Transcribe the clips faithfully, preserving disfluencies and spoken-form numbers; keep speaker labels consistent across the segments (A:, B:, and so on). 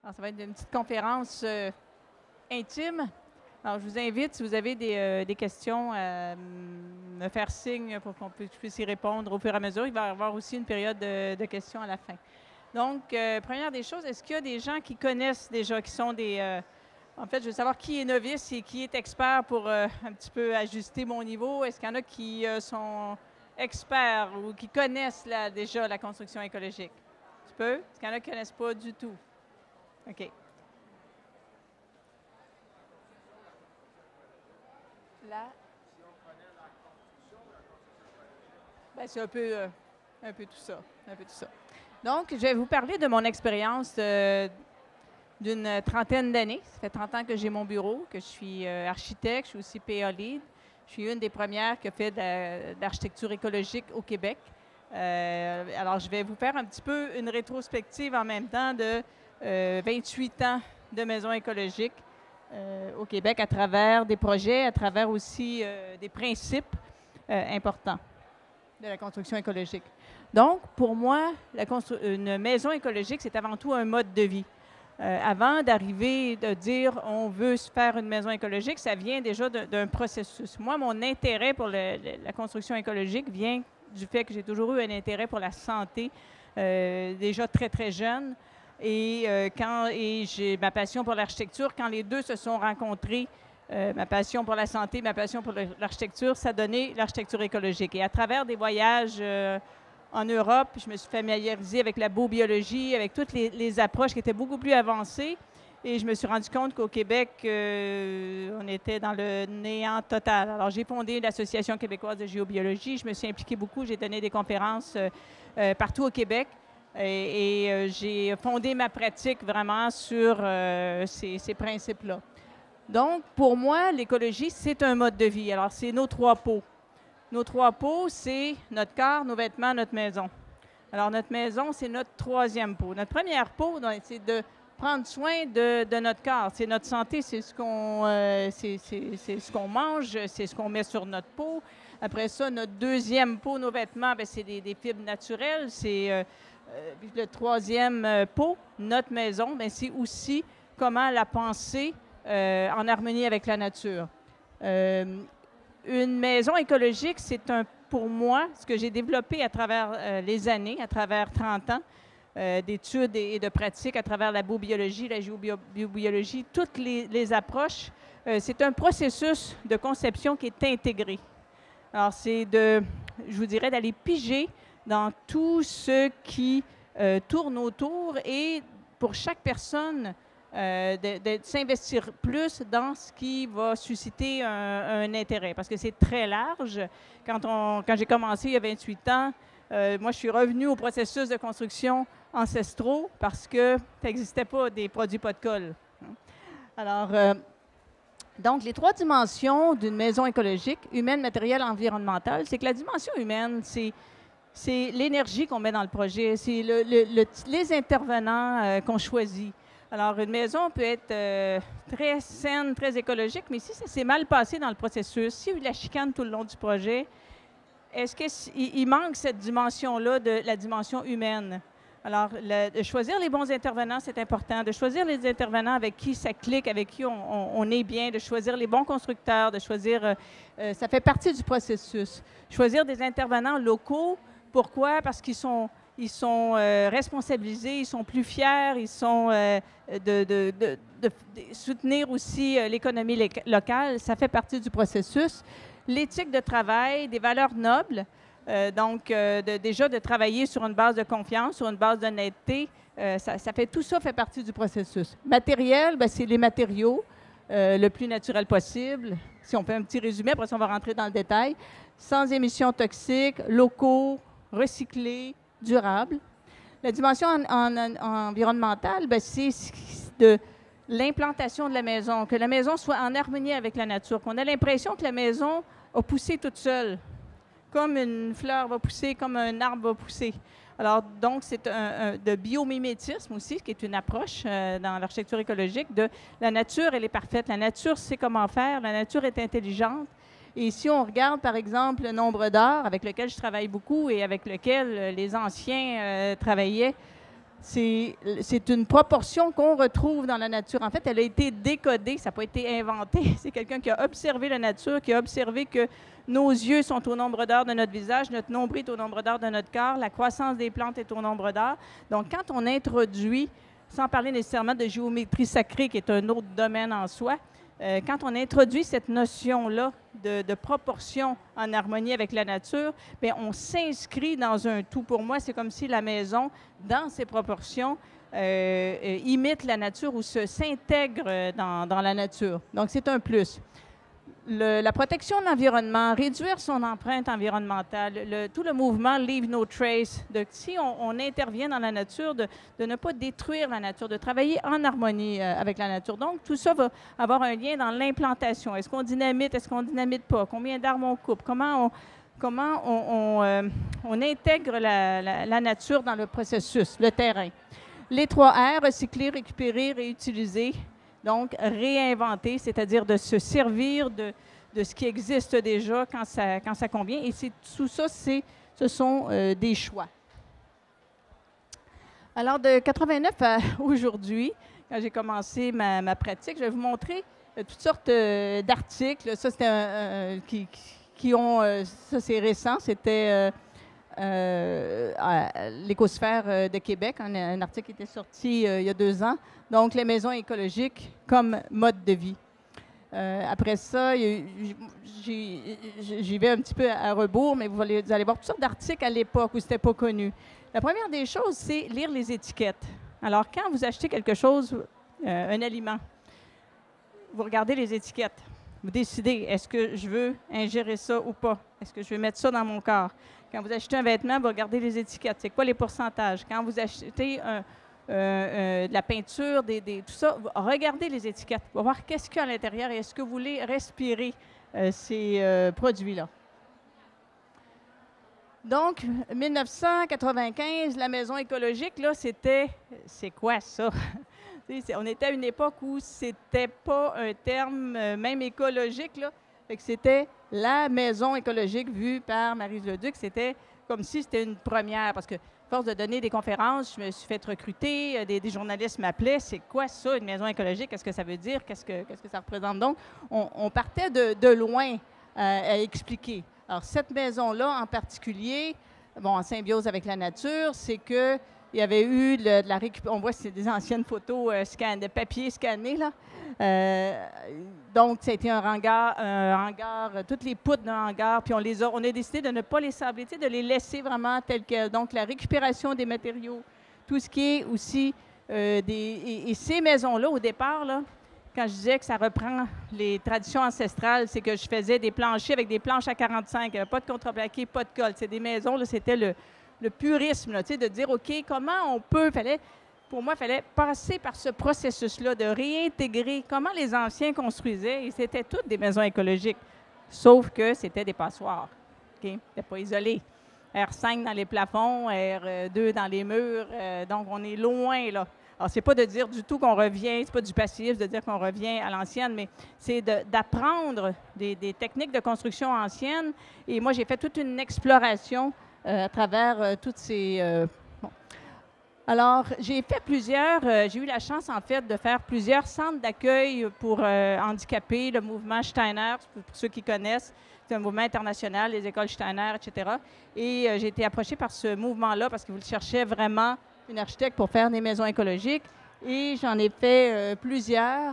A: Alors, ça va être une petite conférence euh, intime. Alors, je vous invite, si vous avez des, euh, des questions, à me faire signe pour qu'on puisse, puisse y répondre au fur et à mesure. Il va y avoir aussi une période de, de questions à la fin. Donc, euh, première des choses, est-ce qu'il y a des gens qui connaissent déjà, qui sont des... Euh, en fait, je veux savoir qui est novice et qui est expert pour euh, un petit peu ajuster mon niveau. Est-ce qu'il y en a qui euh, sont experts ou qui connaissent là, déjà la construction écologique? Tu peux? Est-ce qu'il y en a qui ne connaissent pas du tout? OK. Là. Ben, c'est un peu, euh, un peu tout ça. Un peu tout ça. Donc, je vais vous parler de mon expérience euh, d'une trentaine d'années. Ça fait trente ans que j'ai mon bureau, que je suis euh, architecte, je suis aussi P A Lead. Je suis une des premières qui a fait de l'architecture écologique au Québec. Euh, alors, je vais vous faire un petit peu une rétrospective en même temps de euh, vingt-huit ans de maisons écologiques euh, au Québec à travers des projets, à travers aussi euh, des principes euh, importants de la construction écologique. Donc, pour moi, la une maison écologique, c'est avant tout un mode de vie. Euh, avant d'arriver de dire on veut se faire une maison écologique, ça vient déjà d'un processus. Moi, mon intérêt pour le, le, la construction écologique vient du fait que j'ai toujours eu un intérêt pour la santé, euh, déjà très, très jeune. Et, euh, quand, et j'ai ma passion pour l'architecture, quand les deux se sont rencontrés, euh, ma passion pour la santé, ma passion pour l'architecture, ça a donné l'architecture écologique. Et à travers des voyages euh, en Europe, je me suis familiarisée avec la biobiologie, avec toutes les, les approches qui étaient beaucoup plus avancées. Et je me suis rendu compte qu'au Québec, euh, on était dans le néant total. Alors, j'ai fondé l'Association québécoise de géobiologie. Je me suis impliquée beaucoup. J'ai donné des conférences euh, euh, partout au Québec. Et, et euh, j'ai fondé ma pratique vraiment sur euh, ces, ces principes-là. Donc, pour moi, l'écologie, c'est un mode de vie. Alors, c'est nos trois pots. Nos trois pots, c'est notre corps, nos vêtements, notre maison. Alors, notre maison, c'est notre troisième pot. Notre première pot, c'est de prendre soin de, de notre corps. C'est notre santé, c'est ce qu'on euh, c'est, c'est, c'est ce qu'on mange, c'est ce qu'on met sur notre peau. Après ça, notre deuxième pot, nos vêtements, c'est des, des fibres naturelles. C'est euh, euh, le troisième euh, pot, notre maison, c'est aussi comment la penser euh, en harmonie avec la nature. Euh, Une maison écologique, c'est un, pour moi, ce que j'ai développé à travers euh, les années, à travers trente ans euh, d'études et, et de pratiques, à travers la biobiologie, la géobiologie, toutes les, les approches. Euh, c'est un processus de conception qui est intégré. Alors, c'est de, je vous dirais, d'aller piger dans tout ce qui euh, tourne autour et pour chaque personne, Euh, de, de s'investir plus dans ce qui va susciter un, un intérêt, parce que c'est très large. Quand, on, quand j'ai commencé il y a vingt-huit ans, euh, moi, je suis revenue au processus de construction ancestraux parce que ça n'existait pas des produits pas de colle. Alors, euh, donc, les trois dimensions d'une maison écologique, humaine, matérielle, environnementale, c'est que la dimension humaine, c'est c'est l'énergie qu'on met dans le projet, c'est le, le, le, les intervenants euh, qu'on choisit. Alors, une maison peut être euh, très saine, très écologique, mais si ça s'est mal passé dans le processus, s'il y a eu de la chicane tout le long du projet, est-ce qu'il manque cette dimension-là de la dimension humaine? Alors, le, de choisir les bons intervenants, c'est important. De choisir les intervenants avec qui ça clique, avec qui on, on, on est bien, de choisir les bons constructeurs, de choisir... Euh, euh, ça fait partie du processus. Choisir des intervenants locaux, pourquoi? Parce qu'ils sont... Ils sont euh, responsabilisés, ils sont plus fiers, ils sont euh, de, de, de, de, de soutenir aussi euh, l'économie locale. Ça fait partie du processus. L'éthique de travail, des valeurs nobles, euh, donc euh, de, déjà de travailler sur une base de confiance, sur une base d'honnêteté, euh, ça, ça fait, tout ça fait partie du processus. Matériel, ben, c'est les matériaux euh, le plus naturel possible. Si on fait un petit résumé, après ça, on va rentrer dans le détail. Sans émissions toxiques, locaux, recyclés, durable. La dimension en, en, en environnementale, ben, c'est de l'implantation de la maison, que la maison soit en harmonie avec la nature, qu'on ait l'impression que la maison a poussé toute seule, comme une fleur va pousser, comme un arbre va pousser. Alors, donc, c'est un, un, de biomimétisme aussi, qui est une approche euh, dans l'architecture écologique, de la nature, elle est parfaite. La nature sait comment faire, la nature est intelligente. Et si on regarde, par exemple, le nombre d'heures avec lequel je travaille beaucoup et avec lequel les anciens euh, travaillaient, c'est une proportion qu'on retrouve dans la nature. En fait, elle a été décodée, ça n'a pas été inventé. C'est quelqu'un qui a observé la nature, qui a observé que nos yeux sont au nombre d'heures de notre visage, notre nombril est au nombre d'heures de notre corps, la croissance des plantes est au nombre d'heures. Donc, quand on introduit, sans parler nécessairement de géométrie sacrée, qui est un autre domaine en soi, euh, quand on introduit cette notion-là de, de proportion en harmonie avec la nature, bien, on s'inscrit dans un tout. Pour moi, c'est comme si la maison, dans ses proportions, euh, euh, imite la nature ou s'intègre dans, dans la nature. Donc, c'est un plus. Le, la protection de l'environnement, réduire son empreinte environnementale, le, tout le mouvement « Leave no trace », de, si on, on intervient dans la nature, de, de ne pas détruire la nature, de travailler en harmonie euh, avec la nature. Donc, tout ça va avoir un lien dans l'implantation. Est-ce qu'on dynamite, est-ce qu'on dynamite pas? Combien d'arbres on coupe? Comment on, comment on, on, euh, on intègre la, la, la nature dans le processus, le terrain? Les trois R, recycler, récupérer, réutiliser. Donc, réinventer, c'est-à-dire de se servir de, de ce qui existe déjà quand ça, quand ça convient. Et tout ça, ce sont euh, des choix. Alors, de quatre-vingt-neuf à aujourd'hui, quand j'ai commencé ma, ma pratique, je vais vous montrer euh, toutes sortes euh, d'articles. Ça, c'était euh, qui, qui ont... Euh, ça, c'est récent. C'était... Euh, Euh, à l'Écosphère de Québec, un, un article qui était sorti euh, il y a deux ans. Donc, les maisons écologiques comme mode de vie. Euh, après ça, j'y vais un petit peu à rebours, mais vous allez, vous allez voir toutes sortes d'articles à l'époque où ce n'était pas connu. La première des choses, c'est lire les étiquettes. Alors, quand vous achetez quelque chose, euh, un aliment, vous regardez les étiquettes. Vous décidez, est-ce que je veux ingérer ça ou pas? Est-ce que je vais mettre ça dans mon corps? Quand vous achetez un vêtement, vous regardez les étiquettes. C'est quoi les pourcentages? Quand vous achetez un, euh, euh, de la peinture, des, des, tout ça, regardez les étiquettes pour voir qu'est-ce qu'il y a à l'intérieur et est-ce que vous voulez respirer euh, ces euh, produits-là. Donc, mille neuf cent quatre-vingt-quinze, la maison écologique, là, c'était... C'est quoi ça? On était à une époque où c'était pas un terme euh, même écologique, là. Fait que c'était la maison écologique vue par Maryse Leduc. C'était comme si c'était une première, parce que, à force de donner des conférences, je me suis fait recruter, des, des journalistes m'appelaient. C'est quoi ça, une maison écologique? Qu'est-ce que ça veut dire? Qu'est-ce que, qu'est-ce que ça représente? Donc, on, on partait de, de loin euh, à expliquer. Alors, cette maison-là en particulier, bon, en symbiose avec la nature, c'est que il y avait eu le, de la récupération. On voit que c'est des anciennes photos euh, scan, de papier scanné, là. Euh, donc, ça a été un hangar, un hangar, toutes les poutres d'un hangar, puis on les a, on a décidé de ne pas les sabler, de les laisser vraiment telles quelles. Donc, la récupération des matériaux, tout ce qui est aussi euh, des... Et, et ces maisons-là, au départ, là, quand je disais que ça reprend les traditions ancestrales, c'est que je faisais des planchers avec des planches à quarante-cinq, il n'y avait pas de contreplaqué, pas de colle. C'est des maisons, là, c'était le... le purisme, là, de dire, OK, comment on peut, fallait, pour moi, il fallait passer par ce processus-là de réintégrer comment les anciens construisaient, et c'était toutes des maisons écologiques, sauf que c'était des passoires, OK? C'était pas isolé. R cinq dans les plafonds, R deux dans les murs, euh, donc on est loin, là. Alors, c'est pas de dire du tout qu'on revient, c'est pas du passif de dire qu'on revient à l'ancienne, mais c'est d'apprendre des, des techniques de construction anciennes, et moi, j'ai fait toute une exploration Euh, à travers euh, toutes ces... Euh, bon. Alors, j'ai fait plusieurs... Euh, j'ai eu la chance, en fait, de faire plusieurs centres d'accueil pour euh, handicapés, le mouvement Steiner, pour, pour ceux qui connaissent. C'est un mouvement international, les écoles Steiner, et cetera. Et euh, j'ai été approchée par ce mouvement-là parce que vous cherchaient vraiment une architecte pour faire des maisons écologiques. Et j'en ai fait euh, plusieurs.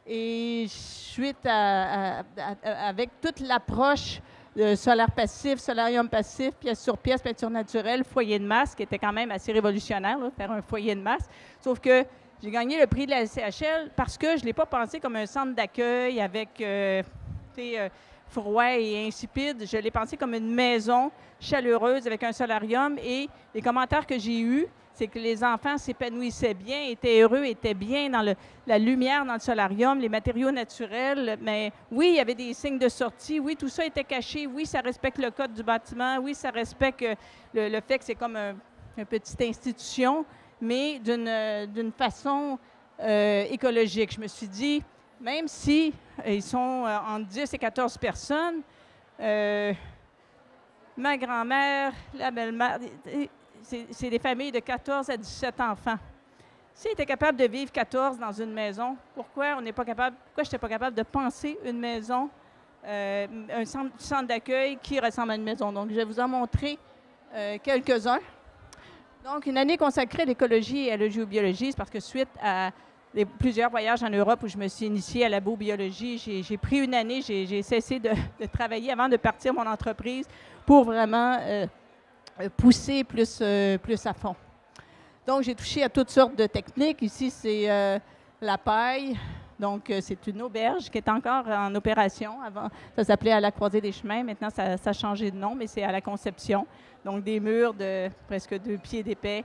A: Et suite à, à, à, avec toute l'approche de solaire passif, solarium passif, pièce sur pièce, peinture naturelle, foyer de masse, qui était quand même assez révolutionnaire, là, faire un foyer de masse. Sauf que j'ai gagné le prix de la S C H L parce que je ne l'ai pas pensé comme un centre d'accueil avec euh, euh, froid et insipide. Je l'ai pensé comme une maison chaleureuse avec un solarium. Et les commentaires que j'ai eus, c'est que les enfants s'épanouissaient bien, étaient heureux, étaient bien dans le, la lumière dans le solarium, les matériaux naturels. Mais oui, il y avait des signes de sortie. Oui, tout ça était caché. Oui, ça respecte le code du bâtiment. Oui, ça respecte le, le fait que c'est comme un, une petite institution, mais d'une d'une façon euh, écologique. Je me suis dit, même si euh, ils sont euh, entre dix et quatorze personnes, euh, ma grand-mère, la belle-mère... c'est des familles de quatorze à dix-sept enfants. S'ils étaient capables de vivre quatorze dans une maison, pourquoi on n'est pas capable, pourquoi je n'étais pas capable de penser une maison, euh, un centre, centre d'accueil qui ressemble à une maison? Donc, je vais vous en montrer euh, quelques-uns. Donc, une année consacrée à l'écologie et à la géobiologie, c'est parce que suite à des, plusieurs voyages en Europe où je me suis initiée à la biobiologie, j'ai pris une année, j'ai cessé de, de travailler avant de partir mon entreprise pour vraiment euh, pousser plus, euh, plus à fond. Donc, j'ai touché à toutes sortes de techniques. Ici, c'est euh, la paille. Donc, euh, c'est une auberge qui est encore en opération. Avant, ça s'appelait à la croisée des chemins. Maintenant, ça, ça a changé de nom, mais c'est à la Conception. Donc, des murs de presque deux pieds d'épais,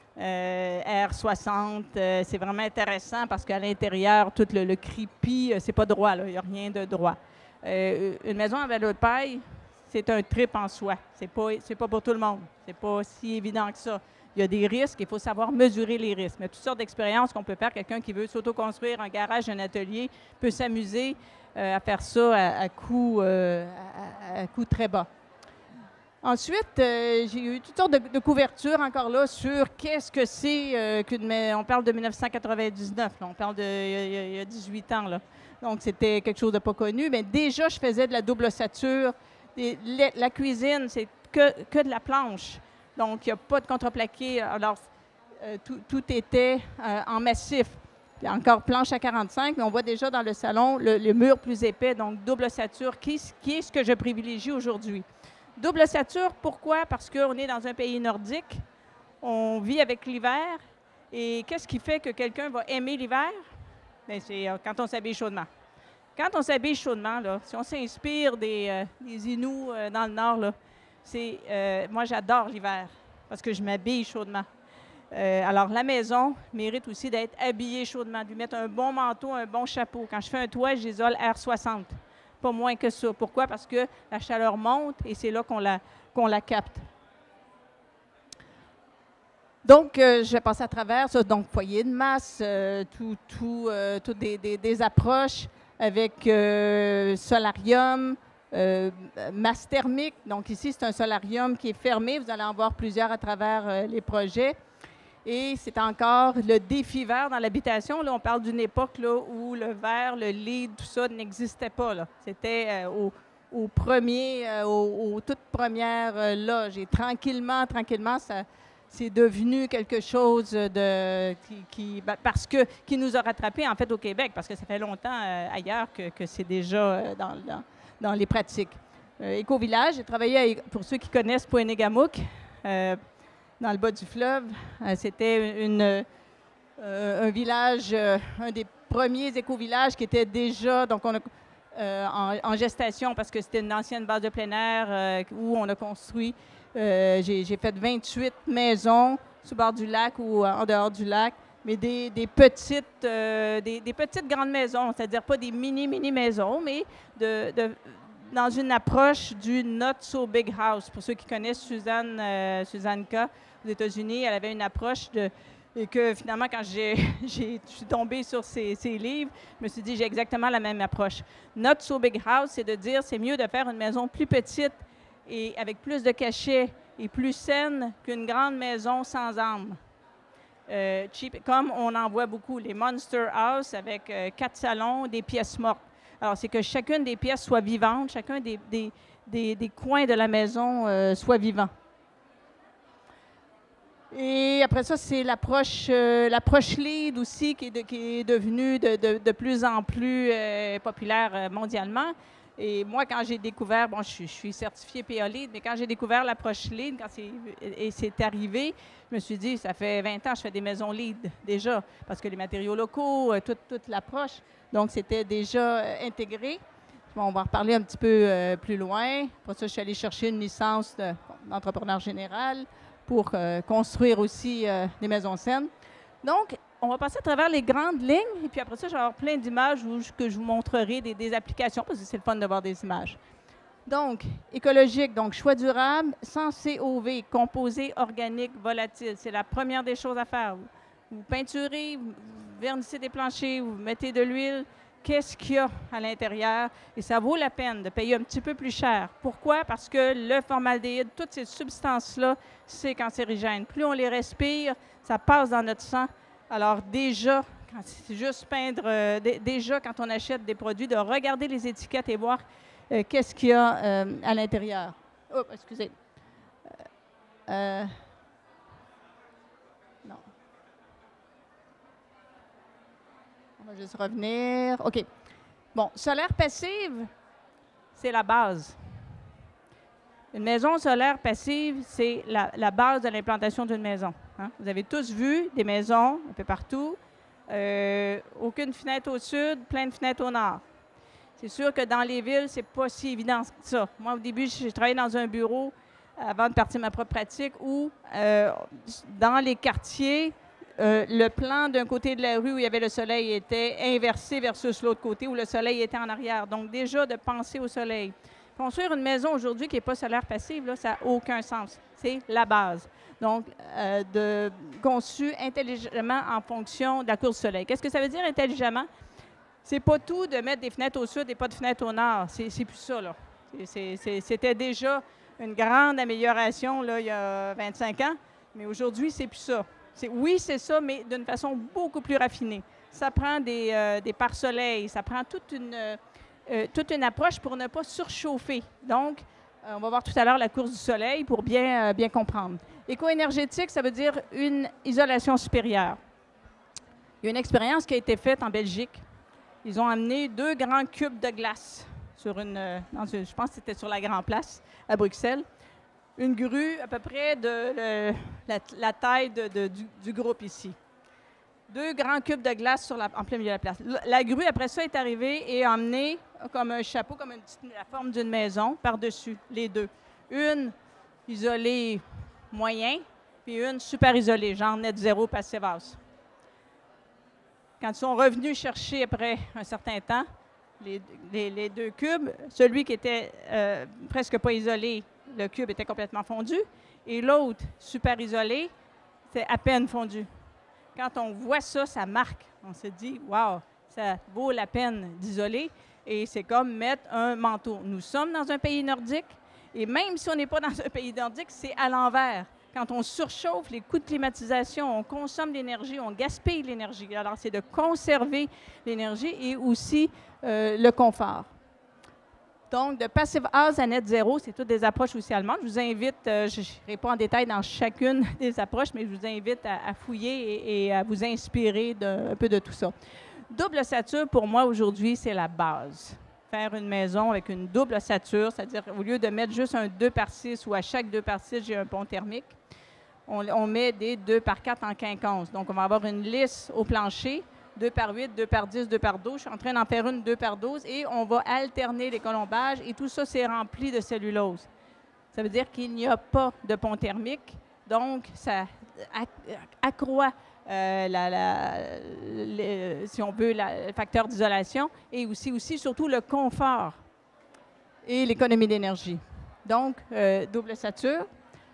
A: euh, R soixante. Euh, c'est vraiment intéressant parce qu'à l'intérieur, tout le, le crépi, euh, c'est pas droit, là. Il n'y a rien de droit. Euh, une maison avec de paille, c'est un trip en soi. C'est pas, c'est pas pour tout le monde. C'est pas si évident que ça. Il y a des risques, il faut savoir mesurer les risques. Il y a toutes sortes d'expériences qu'on peut faire. Quelqu'un qui veut s'auto-construire un garage, un atelier, peut s'amuser euh, à faire ça à, à coût euh, à, à coût très bas. Ensuite, euh, j'ai eu toutes sortes de, de couvertures encore là sur qu'est-ce que c'est euh, qu'une maison. On parle de mille neuf cent quatre-vingt-dix-neuf, là, on parle de il y a, il y a dix-huit ans. Là. Donc, c'était quelque chose de pas connu. Mais déjà, je faisais de la double ossature. Des, la, la cuisine, c'est que, que de la planche. Donc, il n'y a pas de contreplaqué. Alors, euh, tout, tout était euh, en massif. Il y a encore planche à quarante-cinq, mais on voit déjà dans le salon le, le mur plus épais, donc double ossature, qui, qui est ce que je privilégie aujourd'hui. Double ossature, pourquoi? Parce qu'on est dans un pays nordique, on vit avec l'hiver, et qu'est-ce qui fait que quelqu'un va aimer l'hiver? Bien, c'est euh, quand on s'habille chaudement. Quand on s'habille chaudement, là, si on s'inspire des, euh, des Inuits euh, dans le nord, là, c'est, euh, moi, j'adore l'hiver parce que je m'habille chaudement. Euh, alors, la maison mérite aussi d'être habillée chaudement, de lui mettre un bon manteau, un bon chapeau. Quand je fais un toit, j'isole R soixante, pas moins que ça. Pourquoi? Parce que la chaleur monte et c'est là qu'on la, qu'on la capte. Donc, euh, je vais passer à travers ça. Donc, foyer de masse, euh, tout, tout, euh, tout des, des, des approches avec euh, solarium, Euh, masse thermique. Donc ici, c'est un solarium qui est fermé. Vous allez en voir plusieurs à travers euh, les projets. Et c'est encore le défi vert dans l'habitation. Là, on parle d'une époque là, où le verre, le lead, tout ça n'existait pas. C'était euh, au, au premier, euh, aux, aux toutes premières euh, loges. Et tranquillement, tranquillement, ça, c'est devenu quelque chose de qui, qui ben, parce que qui nous a rattrapés en fait au Québec, parce que ça fait longtemps euh, ailleurs que, que c'est déjà euh, dans, dans dans les pratiques. Euh, Éco-village, j'ai travaillé, à, pour ceux qui connaissent Pointe-Négamouk, euh, dans le bas du fleuve. Euh, C'était une, euh, un village, euh, un des premiers éco-villages qui était déjà donc on a, euh, en, en gestation parce que c'était une ancienne base de plein air euh, où on a construit, euh, j'ai fait vingt-huit maisons sur le bord du lac ou en dehors du lac, mais des, des petites euh, des, des petites grandes maisons, c'est-à-dire pas des mini-mini maisons, mais de, de, dans une approche du not so big house. Pour ceux qui connaissent Suzanne, euh, Suzanne K. aux États-Unis, elle avait une approche de et que finalement, quand j'ai, j'ai, je suis tombée sur ses, ses livres, je me suis dit, j'ai exactement la même approche. Not so big house, c'est de dire, c'est mieux de faire une maison plus petite et avec plus de cachets et plus saine qu'une grande maison sans âme. Euh, cheap, comme on en voit beaucoup, les monster house avec euh, quatre salons, des pièces mortes. Alors, c'est que chacune des pièces soit vivante, chacun des, des, des, des coins de la maison euh, soit vivant. Et après ça, c'est l'approche euh, l'approche lead aussi qui est, de, qui est devenue de, de, de plus en plus euh, populaire euh, mondialement. Et moi, quand j'ai découvert, bon, je suis, je suis certifiée P A Lead, mais quand j'ai découvert l'approche Lead, quand c'est, et c'est arrivé, je me suis dit, ça fait vingt ans que je fais des maisons Lead déjà, parce que les matériaux locaux, toute, toute l'approche, donc c'était déjà euh, intégré. Bon, on va en reparler un petit peu euh, plus loin. Pour ça, je suis allée chercher une licence de, bon, d'entrepreneur général pour euh, construire aussi euh, des maisons saines. Donc, on va passer à travers les grandes lignes, et puis après ça, je vais avoir plein d'images où, que je vous montrerai des, des applications, parce que c'est le fun de voir des images. Donc, écologique, donc choix durable, sans C O V, composé organique volatile. C'est la première des choses à faire. Vous, vous peinturez, vous vernissez des planchers, vous mettez de l'huile, qu'est-ce qu'il y a à l'intérieur et ça vaut la peine de payer un petit peu plus cher. Pourquoi? Parce que le formaldéhyde, toutes ces substances-là, c'est cancérigène. Plus on les respire, ça passe dans notre sang. Alors déjà, c'est juste peindre, euh, d- déjà quand on achète des produits, de regarder les étiquettes et voir euh, qu'est-ce qu'il y a euh, à l'intérieur. Oh, excusez. Euh, non. On va juste revenir. OK. Bon, solaire passive, c'est la base. Une maison solaire passive, c'est la, la base de l'implantation d'une maison. Hein? Vous avez tous vu des maisons un peu partout. Euh, aucune fenêtre au sud, plein de fenêtres au nord. C'est sûr que dans les villes, c'est pas si évident que ça. Moi, au début, j'ai travaillé dans un bureau avant de partir ma propre pratique où, euh, dans les quartiers, euh, le plan d'un côté de la rue où il y avait le soleil était inversé versus l'autre côté où le soleil était en arrière. Donc, déjà, de penser au soleil. Construire une maison aujourd'hui qui n'est pas solaire passive, là, ça n'a aucun sens. C'est la base. Donc, euh, de, conçu intelligemment en fonction de la course du soleil. Qu'est-ce que ça veut dire intelligemment? C'est pas tout de mettre des fenêtres au sud et pas de fenêtres au nord. C'est, c'est plus ça, là. C'est, c'est, c'était déjà une grande amélioration, là, il y a vingt-cinq ans, mais aujourd'hui, c'est plus ça. C'est, oui, c'est ça, mais d'une façon beaucoup plus raffinée. Ça prend des, euh, des pare-soleils, ça prend toute une, euh, toute une approche pour ne pas surchauffer. Donc, euh, on va voir tout à l'heure la course du soleil pour bien, euh, bien comprendre. Éco-énergétique, ça veut dire une isolation supérieure. Il y a une expérience qui a été faite en Belgique. Ils ont amené deux grands cubes de glace sur une, dans une, je pense que c'était sur la Grand Place à Bruxelles. Une grue à peu près de le, la, la taille de, de, du, du groupe ici. Deux grands cubes de glace sur la, en plein milieu de la place. La, la grue, après ça, est arrivée et a amené comme un chapeau, comme une petite, la forme d'une maison par-dessus, les deux. Une isolée moyen, puis une super isolée, genre net zéro passivas. Quand ils sont revenus chercher après un certain temps, les, les, les deux cubes, celui qui était euh, presque pas isolé, le cube était complètement fondu, et l'autre, super isolé, c'est à peine fondu. Quand on voit ça, ça marque. On se dit, wow, ça vaut la peine d'isoler, et c'est comme mettre un manteau. Nous sommes dans un pays nordique, et même si on n'est pas dans un pays nordique, c'est à l'envers. Quand on surchauffe, les coûts de climatisation, on consomme l'énergie, on gaspille l'énergie. Alors, c'est de conserver l'énergie et aussi euh, le confort. Donc, de Passive House à net zéro, c'est toutes des approches aussi allemandes. Je vous invite, euh, je n'irai pas en détail dans chacune des approches, mais je vous invite à, à fouiller et, et à vous inspirer de, un peu de tout ça. Double ossature, pour moi, aujourd'hui, c'est la base. Faire une maison avec une double ossature, c'est-à-dire au lieu de mettre juste un deux par six ou à chaque deux par six, j'ai un pont thermique, on, on met des deux par quatre en quinconce. Donc, on va avoir une lisse au plancher, deux par huit, deux par dix, deux par douze. Je suis en train d'en faire une deux par douze et on va alterner les colombages et tout ça, c'est rempli de cellulose. Ça veut dire qu'il n'y a pas de pont thermique, donc ça accroît Euh, la, la, le, si on veut, la, le facteur d'isolation et aussi, aussi, surtout, le confort et l'économie d'énergie. Donc, euh, double ossature.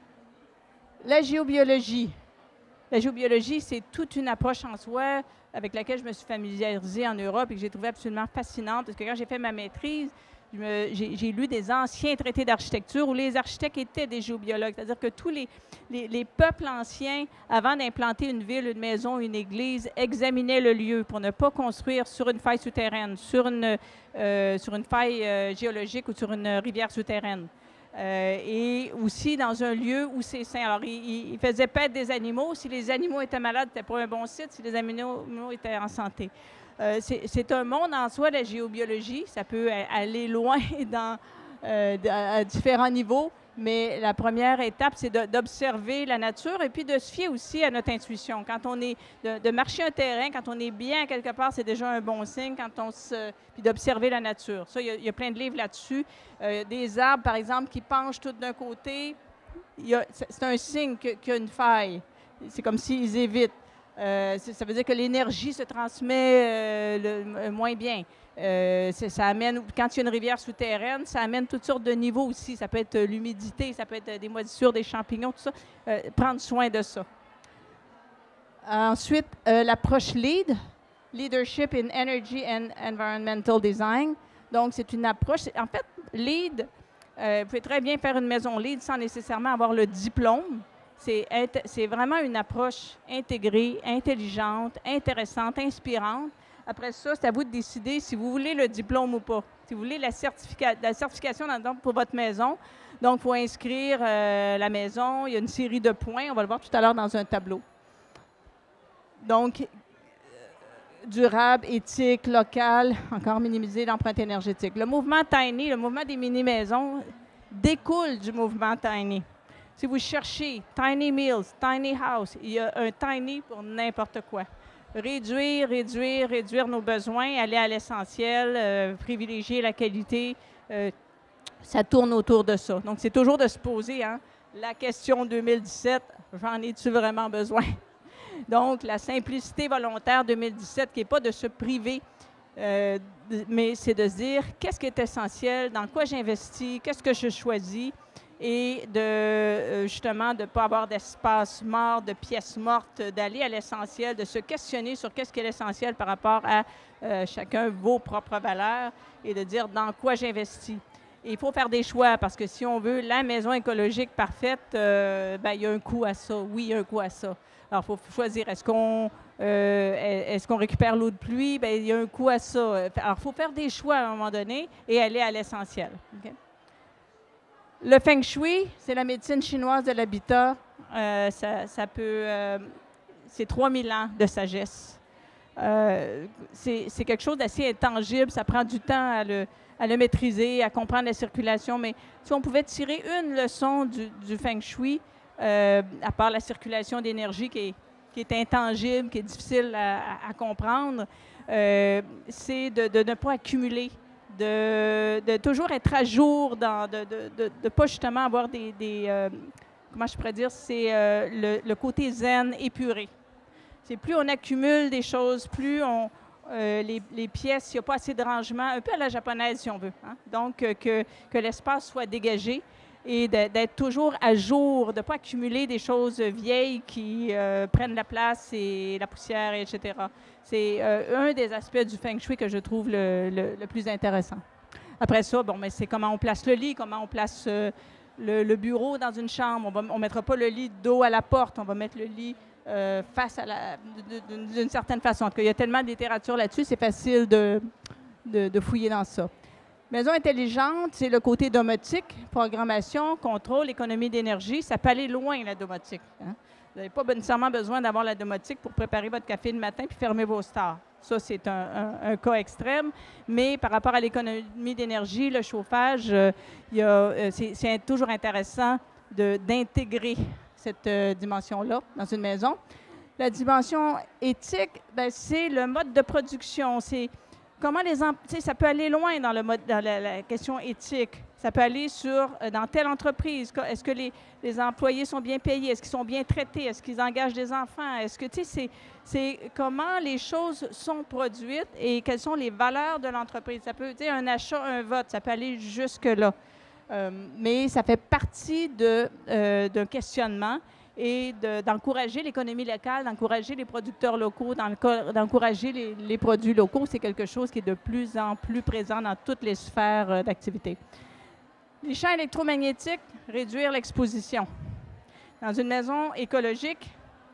A: La géobiologie. La géobiologie, c'est toute une approche en soi avec laquelle je me suis familiarisée en Europe et que j'ai trouvé absolument fascinante parce que quand j'ai fait ma maîtrise, j'ai, j'ai lu des anciens traités d'architecture où les architectes étaient des géobiologues, c'est-à-dire que tous les, les, les peuples anciens, avant d'implanter une ville, une maison, une église, examinaient le lieu pour ne pas construire sur une faille souterraine, sur une, euh, sur une faille euh, géologique ou sur une rivière souterraine. Euh, et aussi dans un lieu où c'est sain. Alors, il, il faisait paître des animaux. Si les animaux étaient malades, c'était pas un bon site. Si les animaux étaient en santé. Euh, c'est, c'est un monde en soi, la géobiologie. Ça peut aller loin dans, euh, à différents niveaux, mais la première étape, c'est de, d'observer la nature et puis de se fier aussi à notre intuition. Quand on est, de, de marcher un terrain, quand on est bien quelque part, c'est déjà un bon signe. Quand on se, puis d'observer la nature. Ça, il y a, il y a plein de livres là-dessus. Euh, des arbres, par exemple, qui penchent tout d'un côté, il y a, c'est un signe que, qu'il y a une faille. C'est comme s'ils évitent. Euh, ça veut dire que l'énergie se transmet euh, le, moins bien. Euh, ça amène, quand il y a une rivière souterraine, ça amène toutes sortes de niveaux aussi. Ça peut être l'humidité, ça peut être des moisissures, des champignons, tout ça. Euh, prendre soin de ça. Ensuite, euh, l'approche LEED. Leadership in Energy and Environmental Design. Donc, c'est une approche. En fait, LEED, euh, vous pouvez très bien faire une maison LEED sans nécessairement avoir le diplôme. C'est vraiment une approche intégrée, intelligente, intéressante, inspirante. Après ça, c'est à vous de décider si vous voulez le diplôme ou pas. Si vous voulez la, certifica la certification dans, pour votre maison, donc il faut inscrire euh, la maison. Il y a une série de points. On va le voir tout à l'heure dans un tableau. Donc, durable, éthique, local, encore minimiser l'empreinte énergétique. Le mouvement Tiny, le mouvement des mini-maisons, découle du mouvement Tiny. Si vous cherchez Tiny Meals, Tiny House, il y a un Tiny pour n'importe quoi. Réduire, réduire, réduire nos besoins, aller à l'essentiel, euh, privilégier la qualité, euh, ça tourne autour de ça. Donc, c'est toujours de se poser hein, la question deux mille dix-sept, j'en ai-tu vraiment besoin? Donc, la simplicité volontaire deux mille dix-sept, qui n'est pas de se priver, euh, mais c'est de se dire qu'est-ce qui est essentiel, dans quoi j'investis, qu'est-ce que je choisis, et de euh, justement de ne pas avoir d'espace mort, de pièces mortes, d'aller à l'essentiel, de se questionner sur qu'est-ce qui est l'essentiel par rapport à euh, chacun vos propres valeurs et de dire dans quoi j'investis. Il faut faire des choix parce que si on veut la maison écologique parfaite, euh, ben, il y a un coût à ça. Oui, il y a un coût à ça. Alors, il faut choisir. Est-ce qu'on euh, est-ce qu'on récupère l'eau de pluie? Bien, il y a un coût à ça. Alors, il faut faire des choix à un moment donné et aller à l'essentiel. Okay? Le Feng Shui, c'est la médecine chinoise de l'habitat. Euh, ça, ça peut... Euh, c'est trois mille ans de sagesse. Euh, c'est quelque chose d'assez intangible. Ça prend du temps à le, à le maîtriser, à comprendre la circulation. Mais si on pouvait tirer une leçon du, du Feng Shui, euh, à part la circulation d'énergie qui est, qui est intangible, qui est difficile à, à, à comprendre, euh, c'est de, de ne pas accumuler. De, de toujours être à jour, dans, de ne de, pas justement avoir des, des euh, comment je pourrais dire, c'est euh, le, le côté zen épuré. C'est plus on accumule des choses, plus on, euh, les, les pièces, il n'y a pas assez de rangement, un peu à la japonaise si on veut. Hein? Donc, euh, que, que l'espace soit dégagé et d'être toujours à jour, de ne pas accumuler des choses vieilles qui euh, prennent la place et la poussière, et cetera. C'est euh, un des aspects du Feng Shui que je trouve le, le, le plus intéressant. Après ça, bon, mais c'est comment on place le lit, comment on place euh, le, le bureau dans une chambre. On ne mettra pas le lit dos à la porte, on va mettre le lit euh, face à la... d'une certaine façon. En tout cas, il y a tellement de littérature là-dessus, c'est facile de, de, de fouiller dans ça. Maison intelligente, c'est le côté domotique, programmation, contrôle, économie d'énergie. Ça peut aller loin, la domotique. Hein? Vous n'avez pas nécessairement besoin d'avoir la domotique pour préparer votre café le matin puis fermer vos stores. Ça, c'est un, un, un cas extrême. Mais par rapport à l'économie d'énergie, le chauffage, euh, euh, c'est toujours intéressant d'intégrer cette euh, dimension-là dans une maison. La dimension éthique, c'est le mode de production. C'est comment les employés, ça peut aller loin dans, le mode, dans la, la question éthique. Ça peut aller sur, dans telle entreprise, est-ce que les, les employés sont bien payés? Est-ce qu'ils sont bien traités? Est-ce qu'ils engagent des enfants? Est-ce que, tu sais, c'est comment les choses sont produites et quelles sont les valeurs de l'entreprise. Ça peut, tu sais, un achat, un vote, ça peut aller jusque-là. Euh, mais ça fait partie de, euh, d'un questionnement et d'encourager l'économie locale, d'encourager les producteurs locaux, d'encourager les, les produits locaux. C'est quelque chose qui est de plus en plus présent dans toutes les sphères euh, d'activité. Les champs électromagnétiques, réduire l'exposition. Dans une maison écologique,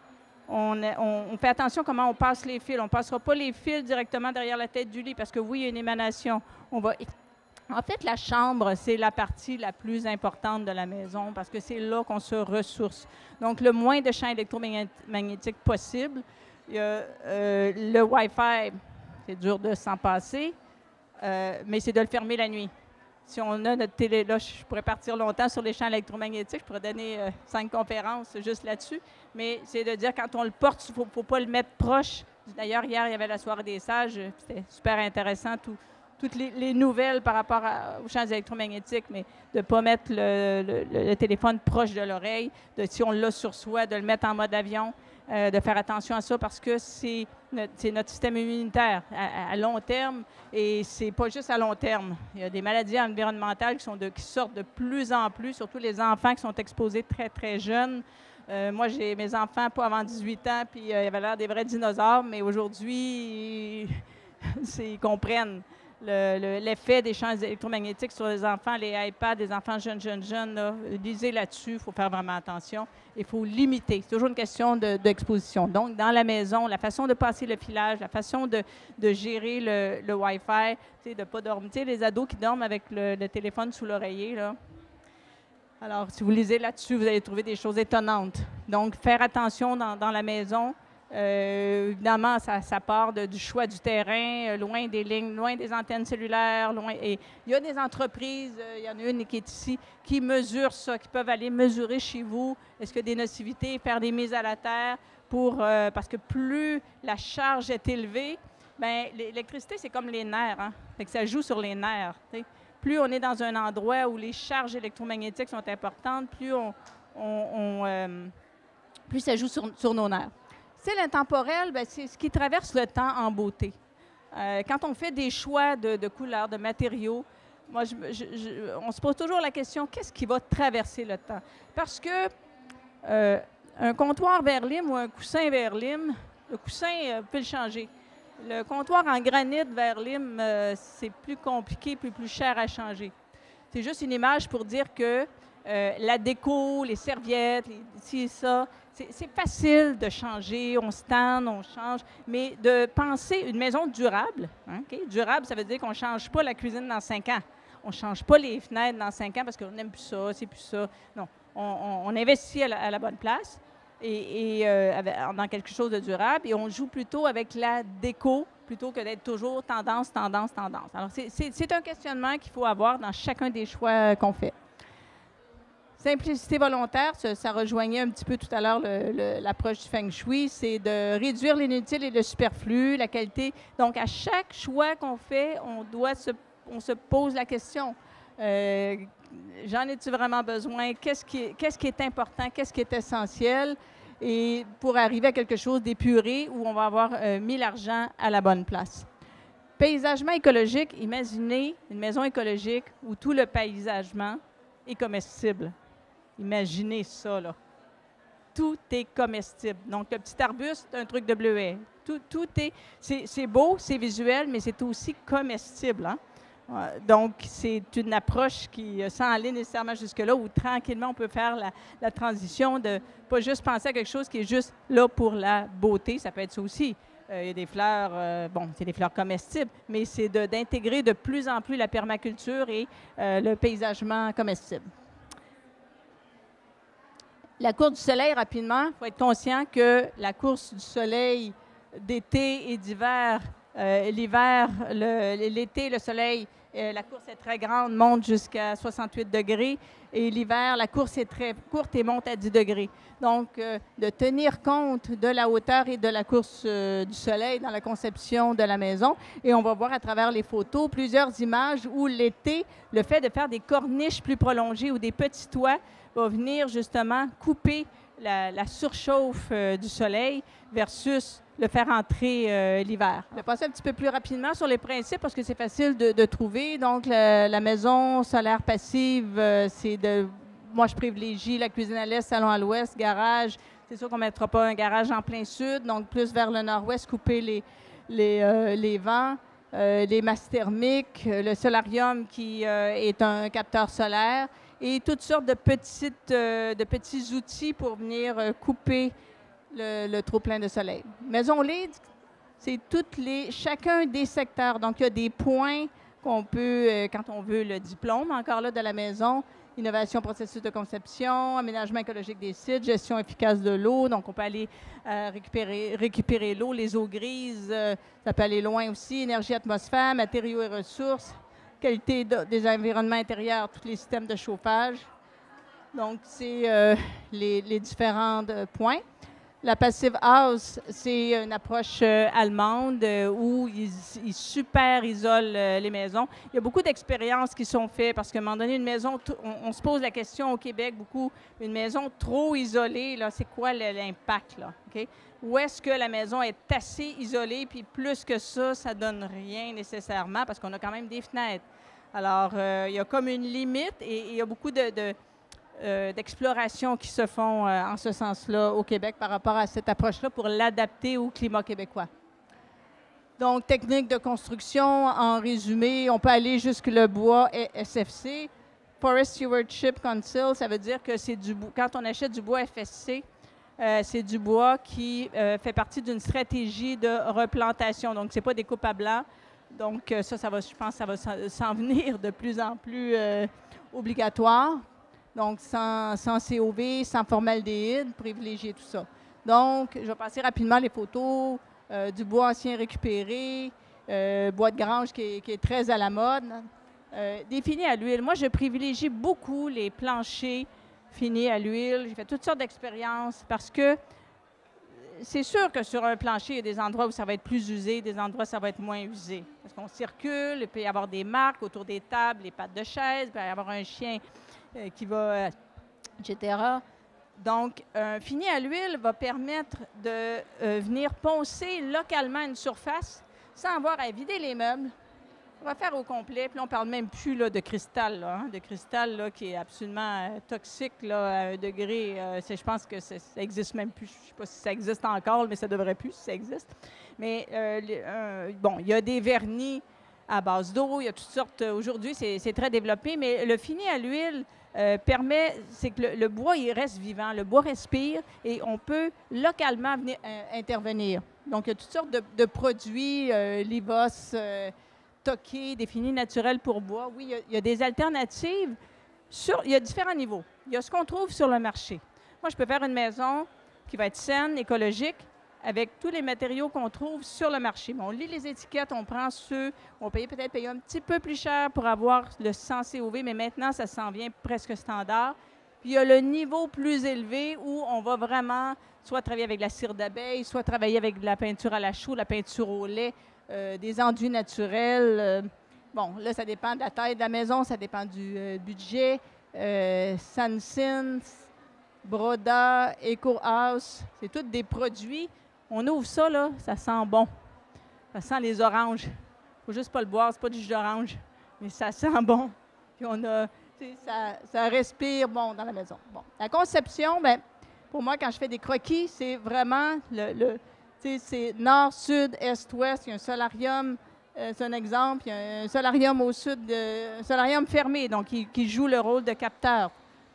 A: on, on, on fait attention comment on passe les fils. On ne passera pas les fils directement derrière la tête du lit parce que oui, il y a une émanation. On va... En fait, la chambre, c'est la partie la plus importante de la maison parce que c'est là qu'on se ressource. Donc, le moins de champs électromagnétiques possible. Il y a, euh, le Wi-Fi, c'est dur de s'en passer, euh, mais c'est de le fermer la nuit. Si on a notre télé, là, je pourrais partir longtemps sur les champs électromagnétiques, je pourrais donner euh, cinq conférences juste là-dessus, mais c'est de dire quand on le porte, il ne faut, faut pas le mettre proche. D'ailleurs, hier, il y avait la soirée des sages, c'était super intéressant, tout, toutes les, les nouvelles par rapport à, aux champs électromagnétiques, mais de ne pas mettre le, le, le téléphone proche de l'oreille, de si on l'a sur soi, de le mettre en mode avion, euh, de faire attention à ça parce que c'est notre, notre système immunitaire à, à long terme et c'est pas juste à long terme. Il y a des maladies environnementales qui, sont de, qui sortent de plus en plus, surtout les enfants qui sont exposés très, très jeunes. Euh, moi, j'ai mes enfants pas avant dix-huit ans, puis euh, ils avaient l'air des vrais dinosaures, mais aujourd'hui, ils comprennent le- le- l'effet des champs électromagnétiques sur les enfants, les iPads, les enfants jeunes, jeunes, jeunes. Là, lisez là-dessus, il faut faire vraiment attention. Il faut limiter. C'est toujours une question de- d'exposition. Donc, dans la maison, la façon de passer le filage, la façon de, de gérer le, le Wi-Fi, tu sais, de ne pas dormir. Tu sais, les ados qui dorment avec le, le téléphone sous l'oreiller, là. Alors, si vous lisez là-dessus, vous allez trouver des choses étonnantes. Donc, faire attention dans, dans la maison. Euh, évidemment, ça, ça part de- du choix du terrain, euh, loin des lignes, loin des antennes cellulaires. Loin, et il y a des entreprises, euh, il y en a une qui est ici, qui mesurent ça, qui peuvent aller mesurer chez vous, est-ce que des nocivités, faire des mises à la terre, pour, euh, parce que plus la charge est élevée, bien, l'électricité, c'est comme les nerfs. Hein? Fait que ça joue sur les nerfs. T'sais. Plus on est dans un endroit où les charges électromagnétiques sont importantes, plus, on, on, on, euh, plus ça joue sur, sur nos nerfs. C'est l'intemporel, ben, c'est ce qui traverse le temps en beauté. Euh, quand on fait des choix de, de couleurs, de matériaux, moi, je, je, je, on se pose toujours la question, qu'est-ce qui va traverser le temps? Parce que euh, un comptoir vers lime ou un coussin vers lime, le coussin euh, peut le changer. Le comptoir en granit vers lime, euh, c'est plus compliqué, plus, plus cher à changer. C'est juste une image pour dire que euh, la déco, les serviettes, les, ci et ça, c'est facile de changer, on se tente, on change, mais de penser une maison durable, hein, okay? Durable, ça veut dire qu'on ne change pas la cuisine dans cinq ans. On ne change pas les fenêtres dans cinq ans parce qu'on n'aime plus ça, c'est plus ça. Non, on, on, on investit à la, à la bonne place et, et euh, avec, dans quelque chose de durable et on joue plutôt avec la déco plutôt que d'être toujours tendance, tendance, tendance. Alors, c'est un questionnement qu'il faut avoir dans chacun des choix qu'on fait. Simplicité volontaire, ça, ça rejoignait un petit peu tout à l'heure l'approche du Feng Shui, c'est de réduire l'inutile et le superflu, la qualité. Donc, à chaque choix qu'on fait, on doit se, on se pose la question. Euh, J'en ai-tu vraiment besoin? Qu'est-ce qui, qu'est-ce qui est important? Qu'est-ce qui est essentiel? Et pour arriver à quelque chose d'épuré où on va avoir euh, mis l'argent à la bonne place. Paysagement écologique, imaginez une maison écologique où tout le paysagement est comestible. Imaginez ça, là. Tout est comestible. Donc, le petit arbuste, un truc de bleuet. Tout, tout est... C'est beau, c'est visuel, mais c'est aussi comestible. Hein? Donc, c'est une approche qui, sans aller nécessairement jusque-là, où tranquillement, on peut faire la, la transition de pas juste penser à quelque chose qui est juste là pour la beauté. Ça peut être ça aussi. Euh, il y a des fleurs, euh, bon, c'est des fleurs comestibles, mais c'est d'intégrer de, de plus en plus la permaculture et euh, le paysagement comestible. La course du soleil, rapidement, il faut être conscient que la course du soleil d'été et d'hiver, euh, l'hiver, l'été, le, le soleil, euh, la course est très grande, monte jusqu'à soixante-huit degrés, et l'hiver, la course est très courte et monte à dix degrés. Donc, euh, de tenir compte de la hauteur et de la course euh, du soleil dans la conception de la maison. Et on va voir à travers les photos plusieurs images où l'été, le fait de faire des corniches plus prolongées ou des petits toits va venir justement couper la, la surchauffe euh, du soleil versus le faire entrer euh, l'hiver. Je vais passer un petit peu plus rapidement sur les principes parce que c'est facile de, de trouver. Donc, la, la maison solaire passive, euh, c'est de... Moi, je privilégie la cuisine à l'est, salon à l'ouest, garage. C'est sûr qu'on ne mettra pas un garage en plein sud, donc plus vers le nord-ouest, couper les, les, euh, les vents, euh, les masses thermiques, le solarium qui euh, est un capteur solaire et toutes sortes de, petites, euh, de petits outils pour venir euh, couper le, le trop-plein de soleil. Maison Lead, c'est toutes les, chacun des secteurs. Donc, il y a des points qu'on peut, euh, quand on veut le diplôme, encore là, de la maison, innovation, processus de conception, aménagement écologique des sites, gestion efficace de l'eau. Donc, on peut aller euh, récupérer, récupérer l'eau, les eaux grises, euh, ça peut aller loin aussi, énergie, atmosphère, matériaux et ressources, qualité de, des environnements intérieurs, tous les systèmes de chauffage. Donc, c'est euh, les, les différents euh, points. La Passive House, c'est une approche euh, allemande euh, où ils, ils super isolent euh, les maisons. Il y a beaucoup d'expériences qui sont faites parce qu'à un moment donné, une maison, on, on se pose la question au Québec beaucoup, une maison trop isolée, là, c'est quoi l'impact, là? Okay? Ou est-ce que la maison est assez isolée, puis plus que ça, ça donne rien nécessairement parce qu'on a quand même des fenêtres. Alors, euh, il y a comme une limite et, et il y a beaucoup de... de euh, d'exploration qui se font euh, en ce sens-là au Québec par rapport à cette approche-là pour l'adapter au climat québécois. Donc, technique de construction, en résumé, on peut aller jusque le bois S F C. Forest Stewardship Council, ça veut dire que c'est du bois. Quand on achète du bois F S C, euh, c'est du bois qui euh, fait partie d'une stratégie de replantation. Donc, ce n'est pas des coupes à blanc. Donc, euh, ça, ça va, je pense que ça va s'en venir de plus en plus euh, obligatoire. Donc, sans, sans C O V, sans formaldéhyde, privilégier tout ça. Donc, je vais passer rapidement les photos euh, du bois ancien récupéré, euh, bois de grange qui est, qui est très à la mode. Euh, des finis à l'huile. Moi, je privilégie beaucoup les planchers finis à l'huile. J'ai fait toutes sortes d'expériences parce que c'est sûr que sur un plancher, il y a des endroits où ça va être plus usé, des endroits où ça va être moins usé. Parce qu'on circule, il peut y avoir des marques autour des tables, les pattes de chaise, il peut y avoir un chien euh, qui va, euh, et cetera. Donc, un fini à l'huile va permettre de euh, venir poncer localement une surface sans avoir à vider les meubles. On va faire au complet, puis là, on ne parle même plus là, de cristal, là, hein, de cristal là, qui est absolument euh, toxique là, à un degré. Euh, je pense que ça n'existe même plus. Je ne sais pas si ça existe encore, mais ça devrait plus si ça existe. Mais euh, euh, bon, il y a des vernis à base d'eau, il y a toutes sortes. Aujourd'hui, c'est très développé, mais le fini à l'huile euh, permet, c'est que le, le bois, il reste vivant, le bois respire et on peut localement venir euh, intervenir. Donc, il y a toutes sortes de, de produits, euh, Livos, euh, Toqué, des finis naturels pour bois. Oui, il y a, il y a des alternatives. Sur, il y a différents niveaux. Il y a ce qu'on trouve sur le marché. Moi, je peux faire une maison qui va être saine, écologique, avec tous les matériaux qu'on trouve sur le marché. Mais on lit les étiquettes, on prend ceux, on paye peut-être payer un petit peu plus cher pour avoir le sans C O V, mais maintenant, ça s'en vient presque standard. Puis il y a le niveau plus élevé où on va vraiment soit travailler avec la cire d'abeille, soit travailler avec de la peinture à la chaux, la peinture au lait, euh, des enduits naturels. Euh, bon, là, ça dépend de la taille de la maison, ça dépend du euh, budget. Euh, Sansin, Broda, Eco House, c'est tous des produits. On ouvre ça, là, ça sent bon. Ça sent les oranges. Il ne faut juste pas le boire, c'est pas du jus d'orange, mais ça sent bon. Puis on a, ça, ça respire bon dans la maison. Bon. La conception, bien, pour moi, quand je fais des croquis, c'est vraiment le, le c'est nord, sud, est, ouest. Il y a un solarium, euh, c'est un exemple. Il y a un solarium au sud, euh, un solarium fermé, donc qui, qui joue le rôle de capteur.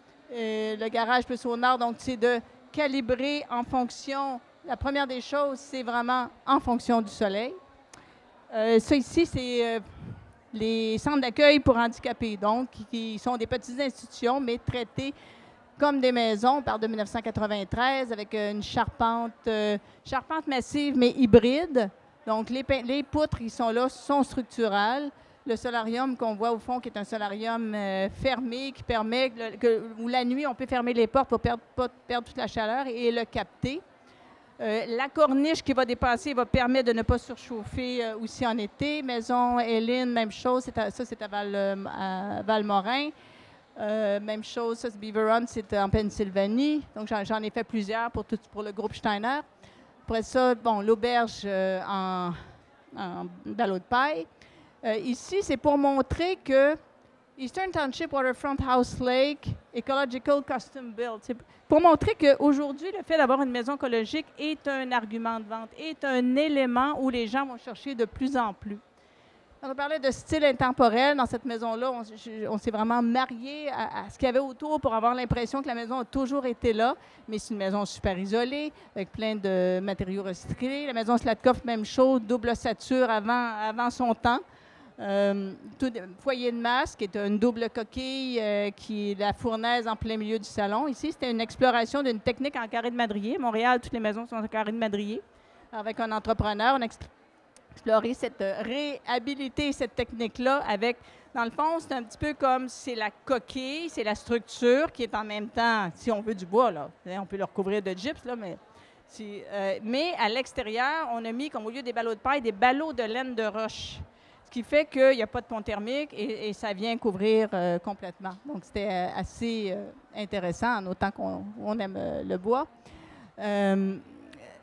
A: Euh, le garage plus au nord, donc c'est de calibrer en fonction. La première des choses, c'est vraiment en fonction du soleil. Euh, ça ici, c'est euh, les centres d'accueil pour handicapés, donc qui, qui sont des petites institutions, mais traitées comme des maisons. On parle de mille neuf cent quatre-vingt-treize avec une charpente, euh, charpente massive, mais hybride. Donc, les, les poutres qui sont là sont structurales. Le solarium qu'on voit au fond, qui est un solarium euh, fermé, qui permet, que, que, où la nuit, on peut fermer les portes pour ne pas perdre toute la chaleur et, et le capter. Euh, la corniche qui va dépasser va permettre de ne pas surchauffer euh, aussi en été. Maison Hélène, même chose. À, ça, c'est à, Val, euh, à Valmorin. Euh, même chose, ça, c'est Beaver Run, c'est en Pennsylvanie. Donc, j'en ai fait plusieurs pour, tout, pour le groupe Steiner. Après ça, bon, l'auberge euh, en, en ballot de paille. Euh, ici, c'est pour montrer que Eastern Township Waterfront House Lake Ecological Custom Built. C'est pour montrer qu'aujourd'hui, le fait d'avoir une maison écologique est un argument de vente, est un élément où les gens vont chercher de plus en plus. On parlait de style intemporel. Dans cette maison-là, on, on s'est vraiment marié à, à ce qu'il y avait autour pour avoir l'impression que la maison a toujours été là. Mais c'est une maison super isolée, avec plein de matériaux recyclés. La maison Slatkoff, même chose, double ossature avant, avant son temps. Euh, tout, foyer de masse, qui est une double coquille, euh, qui est la fournaise en plein milieu du salon. Ici, c'était une exploration d'une technique en carré de madrier. À Montréal, toutes les maisons sont en carré de madrier. Avec un entrepreneur, on a exploré cette réhabilité, cette technique-là avec, dans le fond, c'est un petit peu comme c'est la coquille, c'est la structure qui est en même temps, si on veut du bois, là, on peut le recouvrir de gypse, là, mais, si, euh, mais à l'extérieur, on a mis, comme au lieu des ballots de paille, des ballots de laine de roche. Ce qui fait qu'il n'y a pas de pont thermique et, et ça vient couvrir euh, complètement. Donc, c'était euh, assez euh, intéressant, en autant qu'on on aime euh, le bois. Euh,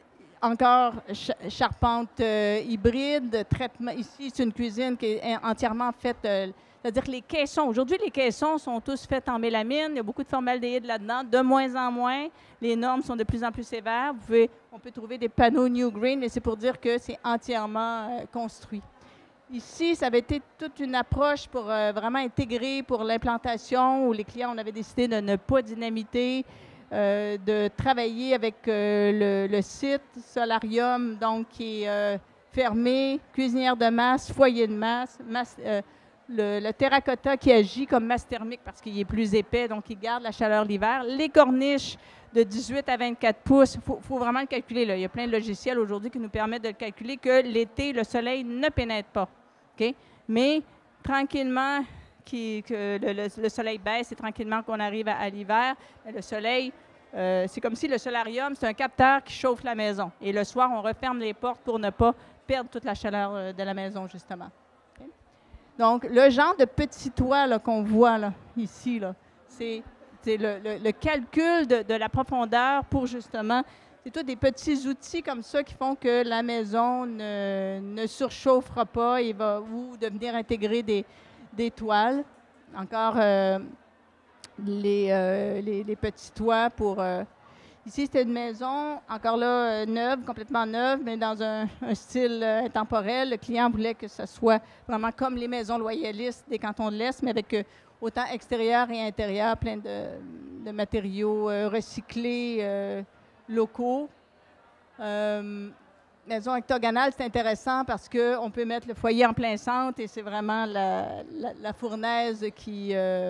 A: encore ch charpente euh, hybride, traitement. Ici, c'est une cuisine qui est entièrement faite, euh, c'est-à-dire que les caissons, aujourd'hui, les caissons sont tous faits en mélamine. Il y a beaucoup de formaldéhyde là-dedans, de moins en moins. Les normes sont de plus en plus sévères. Vous pouvez, on peut trouver des panneaux New Green, mais c'est pour dire que c'est entièrement euh, construit. Ici, ça avait été toute une approche pour euh, vraiment intégrer pour l'implantation où les clients, on avait décidé de ne pas dynamiter, euh, de travailler avec euh, le, le site solarium, donc qui est euh, fermé, cuisinière de masse, foyer de masse, masse euh, le, le terracotta qui agit comme masse thermique parce qu'il est plus épais, donc il garde la chaleur l'hiver. Les corniches de dix-huit à vingt-quatre pouces, il faut, faut vraiment le calculer. Là. Il y a plein de logiciels aujourd'hui qui nous permettent de le calculer que l'été, le soleil ne pénètre pas. Okay? Mais tranquillement, qui, que le, le, le soleil baisse et tranquillement qu'on arrive à, à l'hiver, le soleil, euh, c'est comme si le solarium, c'est un capteur qui chauffe la maison. Et le soir, on referme les portes pour ne pas perdre toute la chaleur de la maison, justement. Okay? Donc, le genre de petit toit qu'on voit là, ici, là, c'est le, le, le calcul de, de la profondeur pour justement, c'est tous des petits outils comme ça qui font que la maison ne, ne surchauffera pas et va, ou de venir intégrer des, des toiles. Encore euh, les, euh, les, les petits toits pour... Euh, ici, c'était une maison, encore là, euh, neuve, complètement neuve, mais dans un, un style euh, intemporel. Le client voulait que ce soit vraiment comme les maisons loyalistes des cantons de l'Est, mais avec euh, autant extérieur et intérieur, plein de, de matériaux euh, recyclés, euh, locaux. Euh, maison octogonale, c'est intéressant parce qu'on peut mettre le foyer en plein centre et c'est vraiment la, la, la fournaise qui... Euh,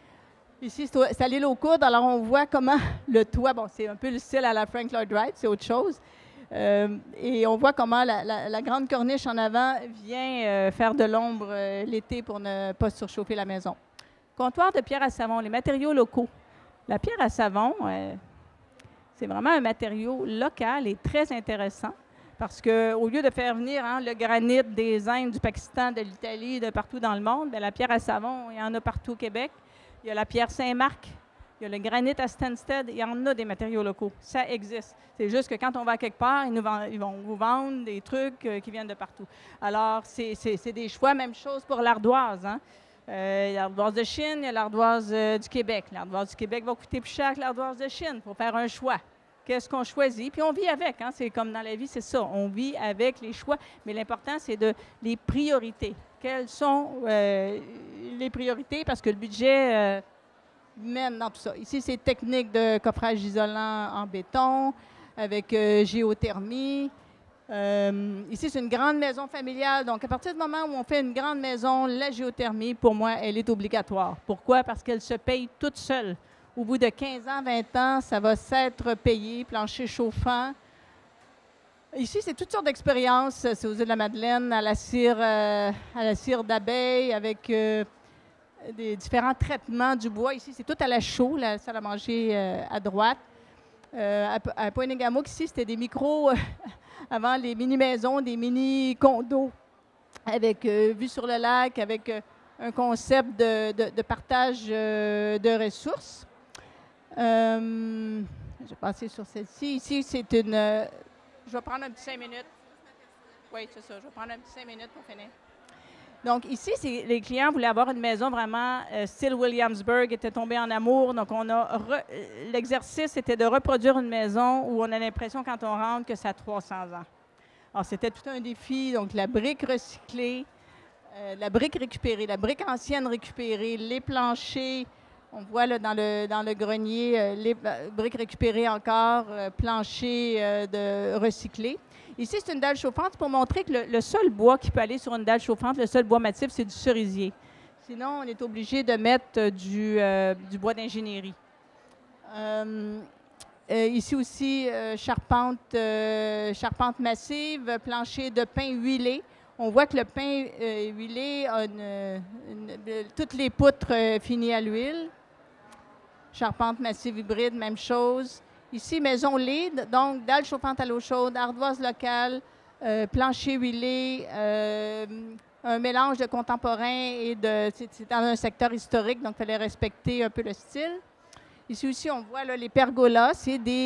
A: ici, c'est à l'île aux Coudres, alors on voit comment le toit, bon, c'est un peu le style à la Frank Lloyd Wright, c'est autre chose. Euh, et on voit comment la, la, la grande corniche en avant vient euh, faire de l'ombre euh, l'été pour ne pas surchauffer la maison. Comptoir de pierre à savon, les matériaux locaux. La pierre à savon, euh, c'est vraiment un matériau local et très intéressant parce qu'au lieu de faire venir hein, le granit des Indes, du Pakistan, de l'Italie, de partout dans le monde, bien, la pierre à savon, il y en a partout au Québec. Il y a la pierre Saint-Marc, il y a le granit à Stansted, il y en a des matériaux locaux. Ça existe. C'est juste que quand on va quelque part, ils, nous vendent, ils vont vous vendre des trucs euh, qui viennent de partout. Alors, c'est des choix. Même chose pour l'ardoise. Hein? Euh, l'ardoise de Chine, il y a l'ardoise euh, du Québec. L'ardoise du Québec va coûter plus cher que l'ardoise de Chine. Il faut faire un choix. Qu'est-ce qu'on choisit? Puis on vit avec. Hein? C'est comme dans la vie, c'est ça. On vit avec les choix. Mais l'important, c'est de les priorités. Quelles sont euh, les priorités? Parce que le budget euh, mène dans tout ça. Ici, c'est technique de coffrage isolant en béton avec euh, géothermie. Euh, ici, c'est une grande maison familiale. Donc, à partir du moment où on fait une grande maison, la géothermie, pour moi, elle est obligatoire. Pourquoi? Parce qu'elle se paye toute seule. Au bout de quinze ans, vingt ans, ça va s'être payé, plancher chauffant. Ici, c'est toutes sortes d'expériences. C'est aux îles de la Madeleine, à la cire, euh, à la cire d'abeille, avec euh, des différents traitements du bois. Ici, c'est tout à la chaux, la salle à manger euh, à droite. Euh, à, à Pointe-Négamouk, ici, c'était des micros... avant les mini-maisons, des mini-condos avec euh, vue sur le lac, avec euh, un concept de, de, de partage euh, de ressources. Euh, je vais passer sur celle-ci. Ici, c'est une... Euh, je vais prendre un petit cinq minutes. Oui, c'est ça. Je vais prendre un petit cinq minutes pour finir. Donc, ici, les clients voulaient avoir une maison vraiment euh, style Williamsburg, étaient tombés en amour. Donc, on a l'exercice, c'était de reproduire une maison où on a l'impression, quand on rentre, que ça a trois cents ans. Alors, c'était tout un défi. Donc, la brique recyclée, euh, la brique récupérée, la brique ancienne récupérée, les planchers. On voit là, dans, le, dans le grenier, euh, les euh, briques récupérées encore, euh, planchers euh, de recyclés. Ici, c'est une dalle chauffante pour montrer que le, le seul bois qui peut aller sur une dalle chauffante, le seul bois massif, c'est du cerisier. Sinon, on est obligé de mettre euh, du, euh, du bois d'ingénierie. Euh, euh, ici aussi, euh, charpente, euh, charpente massive, plancher de pin huilé. On voit que le pain euh, huilé a une, une, une, toutes les poutres euh, finies à l'huile. Charpente massive hybride, même chose. Ici, maison lead, donc dalle chauffante à l'eau chaude, ardoise locale, euh, plancher huilé, euh, un mélange de contemporain et de... C'est dans un secteur historique, donc il fallait respecter un peu le style. Ici aussi, on voit là, les pergolas, c'est des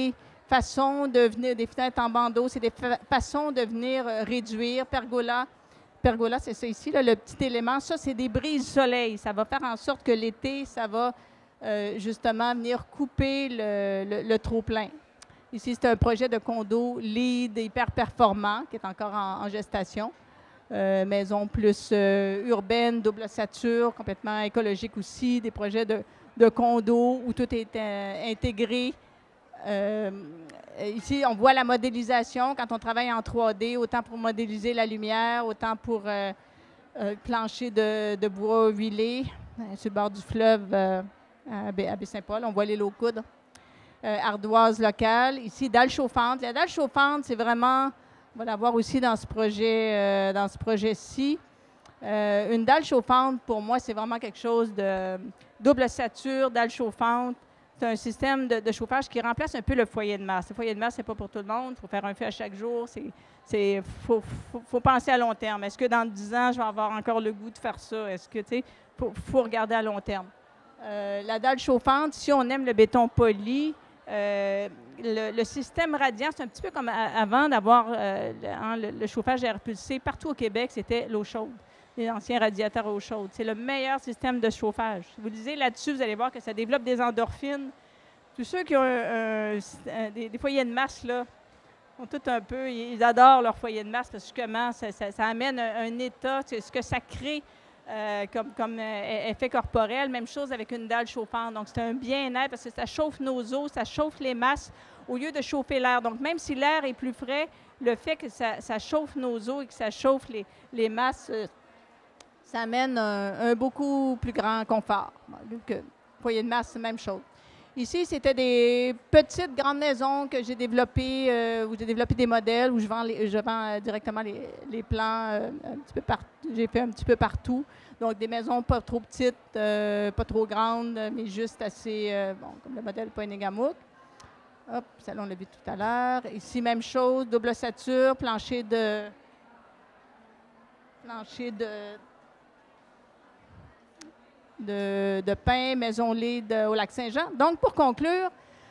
A: façons de venir, des fenêtres en bandeau, c'est des fa façons de venir euh, réduire. Pergola, pergola c'est ça ici, là, le petit élément. Ça, c'est des brises soleil. Ça va faire en sorte que l'été, ça va euh, justement venir couper le, le, le trop-plein. Ici, c'est un projet de condo LEED hyper performant qui est encore en, en gestation. Euh, maison plus euh, urbaine, double ossature, complètement écologique aussi. Des projets de, de condo où tout est euh, intégré. Euh, ici, on voit la modélisation quand on travaille en trois D, autant pour modéliser la lumière, autant pour euh, euh, plancher de, de bois huilé euh, sur le bord du fleuve euh, à Baie-Saint-Paul. On voit les lots coudres. Euh, ardoise locale. Ici, dalle chauffante. La dalle chauffante, c'est vraiment, on va la voir aussi dans ce projet, euh, dans ce projet-ci. Euh, une dalle chauffante, pour moi, c'est vraiment quelque chose de double ossature, dalle chauffante. C'est un système de, de chauffage qui remplace un peu le foyer de masse. Le foyer de masse, c'est pas pour tout le monde. Il faut faire un feu à chaque jour. Il faut, faut, faut penser à long terme. Est-ce que dans dix ans, je vais avoir encore le goût de faire ça? Est-ce que, tu sais, il faut, faut regarder à long terme. Euh, la dalle chauffante, si on aime le béton poli, Euh, le, le système radiant, c'est un petit peu comme à, avant d'avoir euh, le, hein, le, le chauffage à air pulsé. Partout au Québec, c'était l'eau chaude, les anciens radiateurs à eau chaude. C'est le meilleur système de chauffage. Si vous lisez là-dessus, vous allez voir que ça développe des endorphines. Tous ceux qui ont un, un, un, des, des foyers de masse, là, ont tout un peu, ils adorent leur foyer de masse parce que justement, ça, ça, ça amène un, un état, c'est ce que ça crée. Euh, comme, comme euh, effet corporel. Même chose avec une dalle chauffante. Donc, c'est un bien-être parce que ça chauffe nos os, ça chauffe les masses au lieu de chauffer l'air. Donc, même si l'air est plus frais, le fait que ça, ça chauffe nos os et que ça chauffe les, les masses, euh, ça amène un, un beaucoup plus grand confort. Donc, foyer de masse, c'est la même chose. Ici, c'était des petites, grandes maisons que j'ai développées, euh, où j'ai développé des modèles, où je vends, les, je vends euh, directement les, les plans euh, un petit peu partout. J'ai fait un petit peu partout. Donc, des maisons pas trop petites, euh, pas trop grandes, mais juste assez, euh, bon, comme le modèle Poinégamouk. Hop, celle-là, on l'a vu tout à l'heure. Ici, même chose, double ossature, plancher de... plancher de... De, de pain, maison LEED au Lac-Saint-Jean. Donc, pour conclure,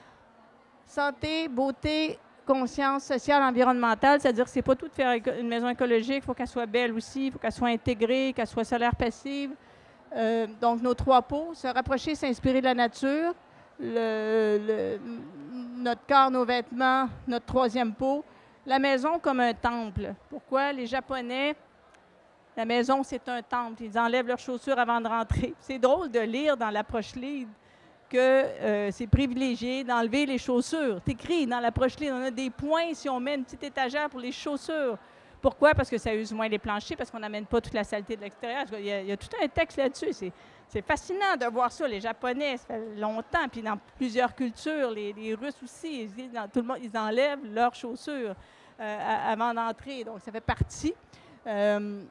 A: santé, beauté, conscience sociale, environnementale, c'est-à-dire que c'est pas tout de faire une maison écologique, il faut qu'elle soit belle aussi, il faut qu'elle soit intégrée, qu'elle soit solaire passive. Euh, donc, nos trois pots, se rapprocher, s'inspirer de la nature, le, le, notre corps, nos vêtements, notre troisième pot, la maison comme un temple. Pourquoi? Les Japonais, la maison, c'est un temple. Ils enlèvent leurs chaussures avant de rentrer. C'est drôle de lire dans l'approche LEED que euh, c'est privilégié d'enlever les chaussures. C'est écrit dans l'approche LEED, on a des points si on met une petite étagère pour les chaussures. Pourquoi? Parce que ça use moins les planchers, parce qu'on n'amène pas toute la saleté de l'extérieur. Il, il y a tout un texte là-dessus. C'est, c'est fascinant de voir ça. Les Japonais, ça fait longtemps, puis dans plusieurs cultures, les, les Russes aussi, ils, dans, tout le monde, ils enlèvent leurs chaussures euh, avant d'entrer. Donc, ça fait partie. Euh,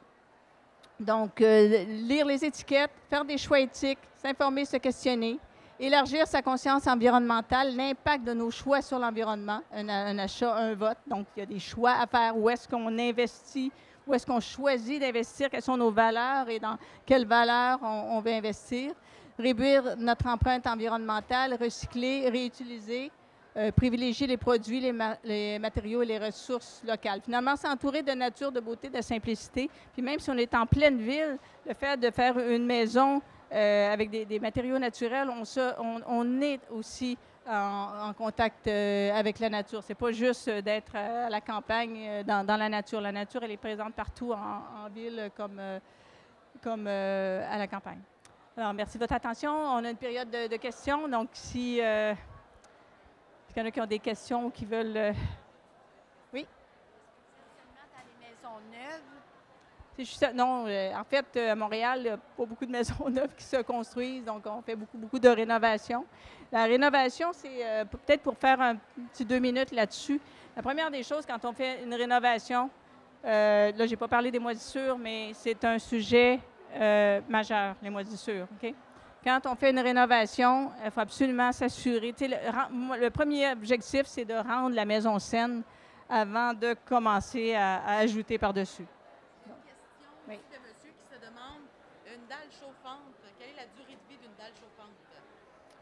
A: Donc, euh, lire les étiquettes, faire des choix éthiques, s'informer, se questionner, élargir sa conscience environnementale, l'impact de nos choix sur l'environnement, un, un achat, un vote. Donc, il y a des choix à faire. Où est-ce qu'on investit? Où est-ce qu'on choisit d'investir? Quelles sont nos valeurs et dans quelles valeurs on, on veut investir? Réduire notre empreinte environnementale, recycler, réutiliser. Euh, privilégier les produits, les, ma les matériaux et les ressources locales. Finalement, s'entourer de nature, de beauté, de simplicité. Puis même si on est en pleine ville, le fait de faire une maison euh, avec des, des matériaux naturels, on, se, on, on est aussi en, en contact euh, avec la nature. C'est pas juste d'être à la campagne, euh, dans, dans la nature. La nature, elle est présente partout en, en ville comme, euh, comme euh, à la campagne. Alors, merci de votre attention. On a une période de, de questions. Donc, si... Euh, Est-ce qu'il y en a qui ont des questions ou qui veulent... Euh... Oui?
B: Seulement dans les maisons neuves?
A: C'est juste ça. Non, euh, en fait, euh, à Montréal, il n'y a pas beaucoup de maisons neuves qui se construisent, donc on fait beaucoup, beaucoup de rénovation. La rénovation, c'est euh, peut-être pour faire un petit deux minutes là-dessus. La première des choses, quand on fait une rénovation, euh, là, je n'ai pas parlé des moisissures, mais c'est un sujet euh, majeur, les moisissures, OK? Quand on fait une rénovation, il faut absolument s'assurer. Le, le premier objectif, c'est de rendre la maison saine avant de commencer à, à ajouter par-dessus.
C: Une question oui. de monsieur qui se demande, une dalle chauffante, quelle est la durée de vie d'une dalle chauffante?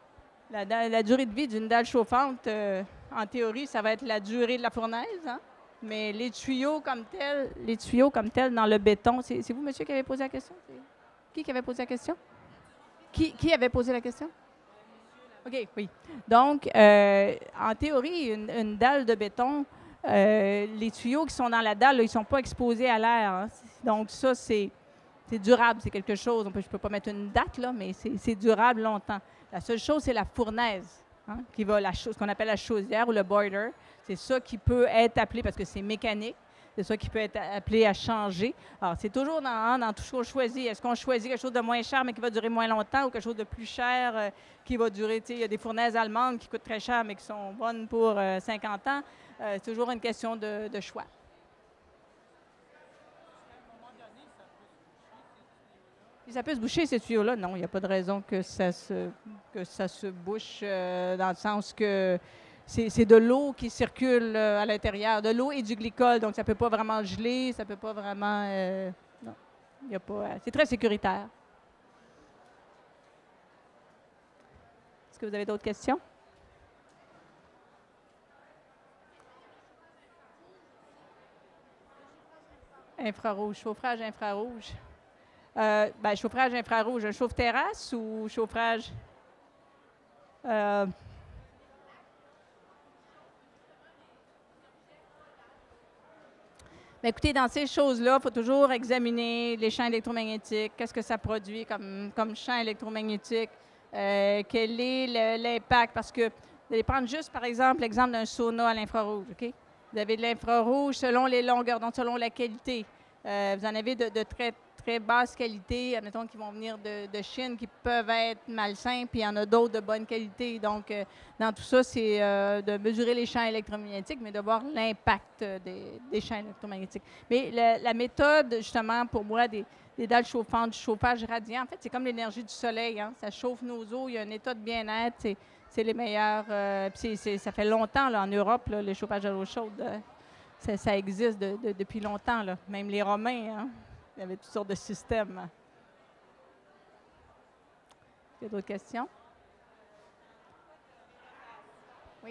A: La, da- la durée de vie d'une dalle chauffante, euh, en théorie, ça va être la durée de la fournaise, hein? Mais les tuyaux comme tels, les tuyaux comme tels dans le béton, c'est c'est vous, monsieur, qui avez posé la question? C'est- Qui qui avait posé la question? Qui, qui avait posé la question? OK, oui. Donc, euh, en théorie, une, une dalle de béton, euh, les tuyaux qui sont dans la dalle, là, ils ne sont pas exposés à l'air, hein. Donc, ça, c'est c'est durable, c'est quelque chose. On peut- je ne peux pas mettre une date, là, mais c'est c'est durable longtemps. La seule chose, c'est la fournaise, hein, qui va, la chose, ce qu'on appelle la chaudière ou le boiler. C'est ça qui peut être appelé, parce que c'est mécanique, c'est ça qui peut être appelé à changer. Alors, c'est toujours dans, hein, dans tout ce qu'on choisit. Est-ce qu'on choisit quelque chose de moins cher, mais qui va durer moins longtemps, ou quelque chose de plus cher, euh, qui va durer, tu sais, il y a des fournaises allemandes qui coûtent très cher, mais qui sont bonnes pour euh, cinquante ans. Euh, c'est toujours une question de, de choix. Si ça peut se boucher, ces tuyaux-là, non, il n'y a pas de raison que ça se, que ça se bouche euh, dans le sens que c'est c'est de l'eau qui circule euh, à l'intérieur, de l'eau et du glycol, donc ça ne peut pas vraiment geler, ça ne peut pas vraiment... euh, non, il y a pas... euh, c'est très sécuritaire. Est-ce que vous avez d'autres questions? Infrarouge, chauffage infrarouge. Euh, ben, chauffage infrarouge, un chauffe-terrasse ou chauffage... Euh, ben, écoutez, dans ces choses-là, il faut toujours examiner les champs électromagnétiques, qu'est-ce que ça produit comme, comme champ électromagnétique, euh, quel est le- l'impact, parce que vous allez prendre juste, par exemple, l'exemple d'un sauna à l'infrarouge, OK? Vous avez de l'infrarouge selon les longueurs, donc selon la qualité. Euh, vous en avez de, de très, très basse qualité, admettons, qui vont venir de, de Chine, qui peuvent être malsains, puis il y en a d'autres de bonne qualité. Donc, euh, dans tout ça, c'est euh, de mesurer les champs électromagnétiques, mais de voir l'impact euh, des, des champs électromagnétiques. Mais la, la méthode, justement, pour moi, des, des dalles chauffantes, du chauffage radiant, en fait, c'est comme l'énergie du soleil, hein. Ça chauffe nos eaux, il y a un état de bien-être, c'est, c'est les meilleurs. Euh, puis c'est- c'est- ça fait longtemps, là, en Europe, là, les chauffages à l'eau chaude. euh, ça, ça existe de- de- depuis longtemps, là. Même les Romains, hein, il y avait toutes sortes de systèmes. Il y a d'autres questions? Oui.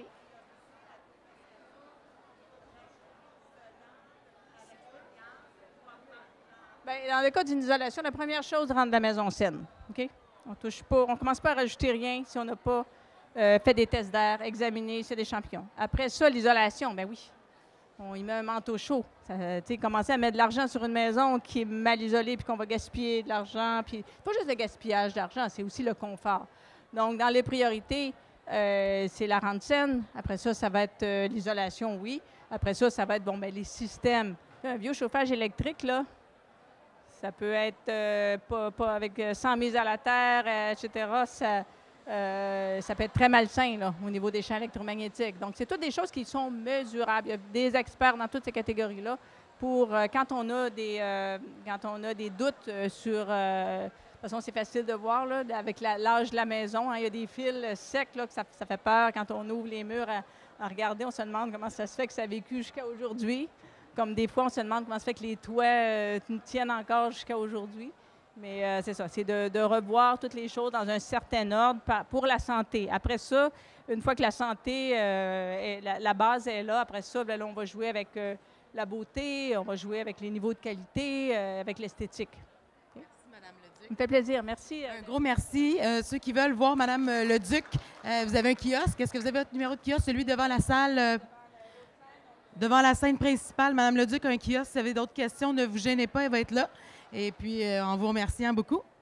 A: Bien, dans le cas d'une isolation, la première chose, rendre la maison saine. OK? On touche pas, on ne commence pas à rajouter rien si on n'a pas euh, fait des tests d'air, examiné s'il y a des champignons. Après ça, l'isolation, ben oui. On y met un manteau chaud. Ça, tu sais, commencer à mettre de l'argent sur une maison qui est mal isolée puis qu'on va gaspiller de l'argent. Puis, pas juste le gaspillage d'argent, c'est aussi le confort. Donc, dans les priorités, euh, c'est la rendre saine. Après ça, ça va être euh, l'isolation, oui. Après ça, ça va être, bon, ben, les systèmes. Un vieux chauffage électrique, là, ça peut être euh, pas, pas avec euh, sans mise à la terre, euh, et cetera. Ça, euh, ça peut être très malsain là, au niveau des champs électromagnétiques. Donc, c'est toutes des choses qui sont mesurables. Il y a des experts dans toutes ces catégories-là pour euh, quand on a des euh, quand on a des doutes euh, sur. Euh, de toute façon, c'est facile de voir là, avec la- l'âge de la maison. Hein, il y a des fils euh, secs là, que ça, ça fait peur quand on ouvre les murs à, à regarder. On se demande comment ça se fait que ça a vécu jusqu'à aujourd'hui. Comme des fois, on se demande comment ça se fait que les toits euh, tiennent encore jusqu'à aujourd'hui. Mais euh, c'est ça, c'est de, de revoir toutes les choses dans un certain ordre pa- pour la santé. Après ça, une fois que la santé, euh, est- la, la base est là, après ça, bien là, on va jouer avec euh, la beauté, on va jouer avec les niveaux de qualité, euh, avec l'esthétique.
C: Merci, Madame Leduc.
A: Ça me fait plaisir, merci. euh,
C: Un gros merci. Euh, ceux qui veulent voir Madame euh, Leduc, euh, vous avez un kiosque. Est-ce que vous avez votre numéro de kiosque, celui devant la salle, euh, devant la scène principale? Madame Leduc a un kiosque. Si vous avez d'autres questions, ne vous gênez pas, elle va être là. Et puis, euh, en vous remerciant beaucoup.